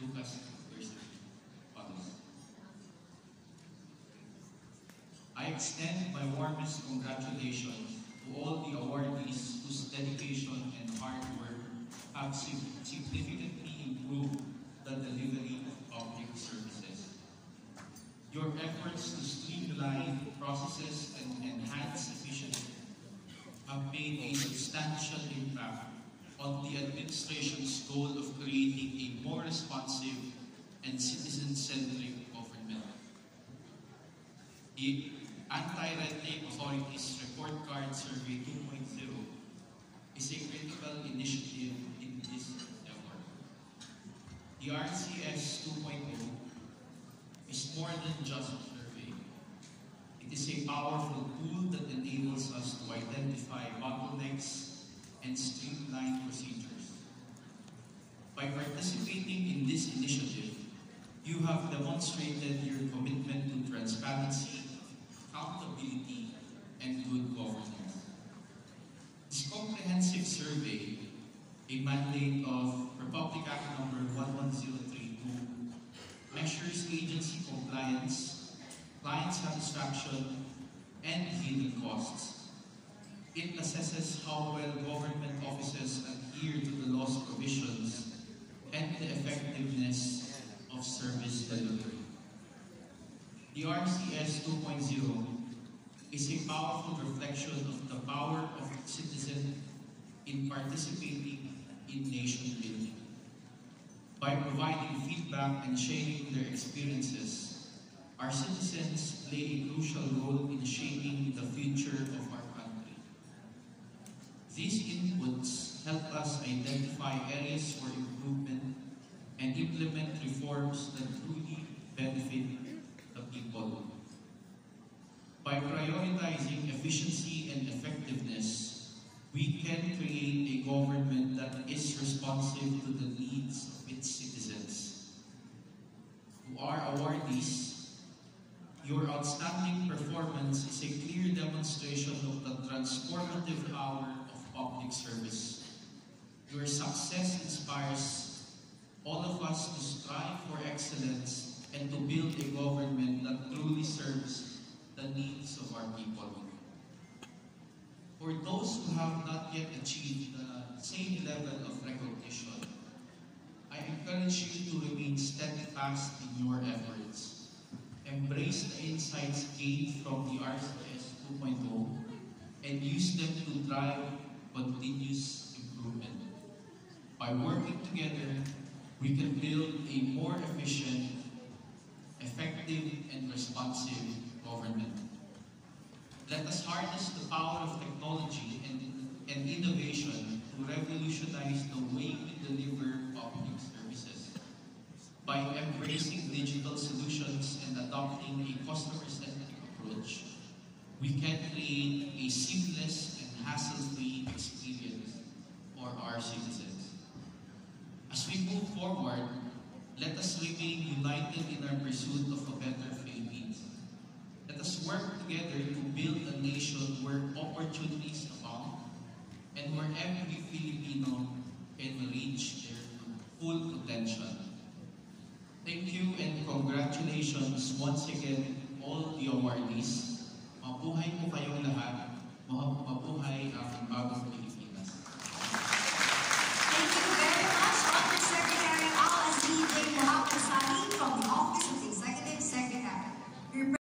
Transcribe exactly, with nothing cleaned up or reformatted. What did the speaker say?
Lucas Garcia. Follows. I extend my warmest congratulations to all the awardees whose dedication and hard work have significantly improved the delivery of public services. Your efforts to streamline processes and enhance efficiency have made a substantial impact on the administration's goal of creating a more responsive and citizen-centric government. The Anti-Red Tape Authority's Report Card Survey two point oh is a critical initiative in this effort. The R C S two point oh is more than just a survey. It is a powerful tool that enables us to identify bottlenecks and streamline procedures. By participating in this initiative, you have demonstrated your commitment to transparency, accountability, and good governance. This comprehensive survey, a mandate of Republic Act number one one zero three two, measures agency compliance, client satisfaction, and hidden costs. It assesses how well government offices adhere to the law's provisions and the effectiveness of service delivery. The R C S two point oh is a powerful reflection of the power of citizens in participating in nation building. By providing feedback and sharing their experiences, our citizens play a crucial role in shaping the future of our country. These inputs help us identify areas for improvement and implement reforms that truly benefit the people. By prioritizing efficiency and effectiveness, we can create a government that is responsive to the needs of its citizens. To our awardees, your outstanding performance is a clear demonstration of the transformative power of public service. Your success inspires all of us to strive for excellence and to build a government that truly serves the needs of our people. For those who have not yet achieved the same level of recognition, I encourage you to remain steadfast in your efforts. Embrace the insights gained from the R C S two point oh and use them to drive continuous improvement. By working together, we can build a more efficient, effective, and responsive government. Let us harness the power of technology and, and innovation to revolutionize the way we deliver public services. By embracing digital solutions and adopting a customer-centric approach, we can create a seamless and hassle-free experience for our citizens. As we move forward, let us remain united in our pursuit of a better Philippines. Let us work together to build a nation where opportunities abound and where every Filipino can reach their full potential. Thank you and congratulations once again all the awardees. Mabuhay po kayong lahat. Mabuhay ang bagong Pilipinas.